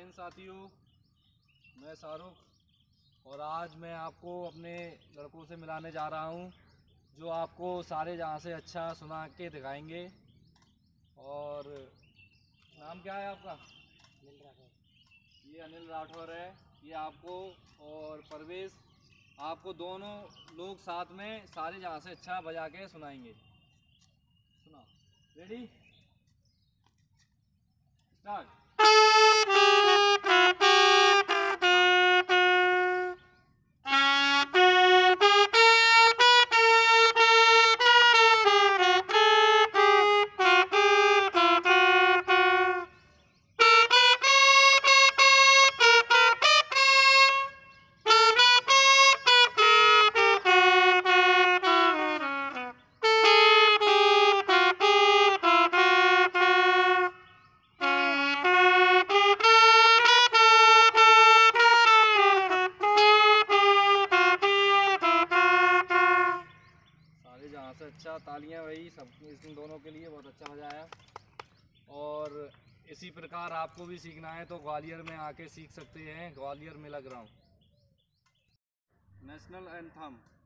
जय हिंद साथियों, मैं शाहरुख और आज मैं आपको अपने लड़कों से मिलाने जा रहा हूं जो आपको सारे जहां से अच्छा सुना के दिखाएंगे। और नाम क्या है आपका? अनिल राठौर। ये अनिल राठौर है। ये आपको और परवेश आपको दोनों लोग साथ में सारे जहां से अच्छा बजा के सुनाएंगे। सुना, रेडी, स्टार्ट। जहाँ से अच्छा तालियां भाई सब इन दोनों के लिए, बहुत अच्छा बजाया। और इसी प्रकार आपको भी सीखना है तो ग्वालियर में आके सीख सकते हैं, Gwalior Mela ground. National anthem.